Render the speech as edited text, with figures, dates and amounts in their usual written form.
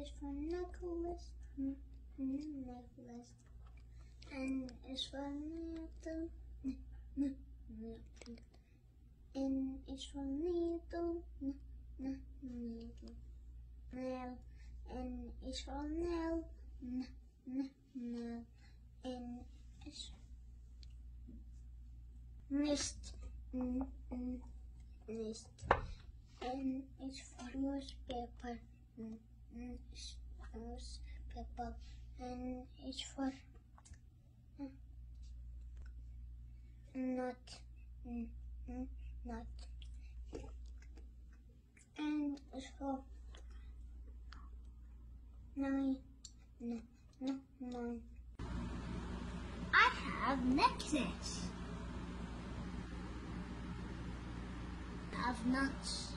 is for necklace, necklace. N is for needle, needle. N is for needle, needle. Nail. N is for nail, nail. N is mist, mist. N is for newspaper, newspaper. N is for nut, nut. N is for nine, nine. I have necklace. I have nuts.